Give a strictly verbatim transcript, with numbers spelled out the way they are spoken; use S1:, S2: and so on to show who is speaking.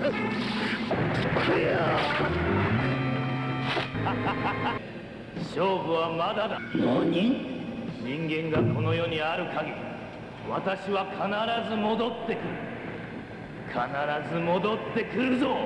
S1: 勝負はまだだ。
S2: 何？
S1: 人間がこの世にある限り、私は必ず戻ってくる。必ず戻ってくるぞ。